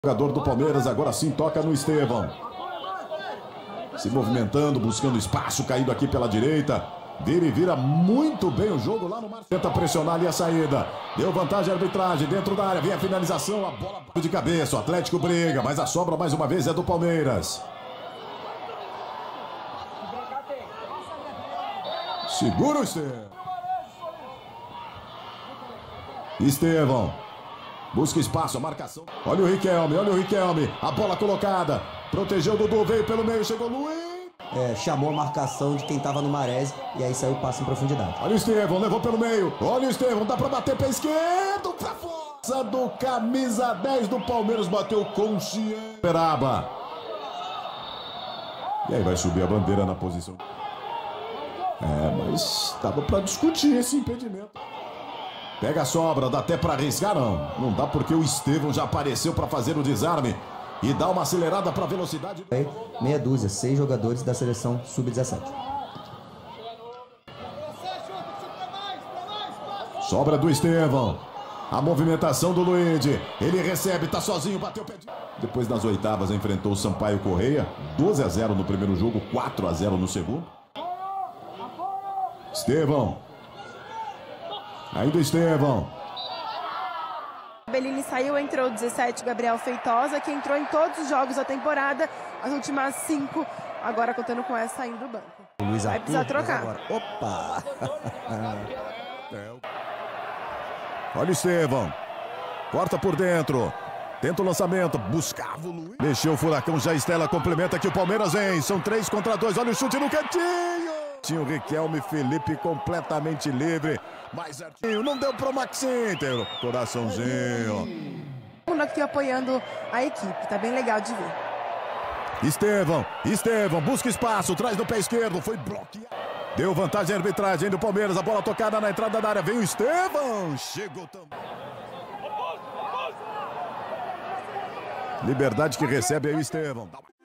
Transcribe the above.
Jogador do Palmeiras agora sim toca no Estevão. Se movimentando, buscando espaço, caído aqui pela direita. Vira e vira muito bem o jogo lá no Marcelo. Tenta pressionar ali a saída. Deu vantagem a arbitragem dentro da área. Vem a finalização, a bola de cabeça. O Atlético briga, mas a sobra mais uma vez é do Palmeiras. Segura o Estevão. Estevão. Busca espaço, a marcação. Olha o Riquelme, olha o Riquelme. A bola colocada. Protegeu o Dudu, veio pelo meio, chegou o Luiz. Chamou a marcação de quem estava no Marés e aí saiu o passe em profundidade. Olha o Estevão, levou pelo meio. Olha o Estevão, dá pra bater pé esquerdo, pra força do camisa 10 do Palmeiras, bateu consciente. Peraba. E aí vai subir a bandeira na posição. Mas dava pra discutir esse impedimento. Pega a sobra, dá até pra arriscar, não. Não dá porque o Estevão já apareceu pra fazer o desarme. E dá uma acelerada para a velocidade. Meia dúzia, 6 jogadores da seleção sub-17. Sobra do Estevão. A movimentação do Luigi. Ele recebe, tá sozinho, bateu o pé. Depois nas oitavas enfrentou o Sampaio Correia. 12-0 no primeiro jogo, 4-0 no segundo. Estevão. Ainda Estevão. Bellini saiu, entrou o 17, Gabriel Feitosa, que entrou em todos os jogos da temporada, as últimas 5, agora contando com essa saindo do banco. Luiz vai precisar trocar. Agora. Opa! Olha o Estevão. Corta por dentro. Tenta o lançamento. Buscava o Luiz. Mexeu o furacão, já Estela complementa que o Palmeiras vem. São 3 contra 2. Olha o chute no cantinho. Tinha o Riquelme, Felipe completamente livre. Mais certinho, não deu pro Max Inter. Coraçãozinho. Aqui apoiando a equipe, tá bem legal de ver. Estevão, busca espaço, traz no pé esquerdo, foi bloqueado. Deu vantagem à arbitragem do Palmeiras, a bola tocada na entrada da área. Vem o Estevão, chegou também. Liberdade que recebe aí o Estevão.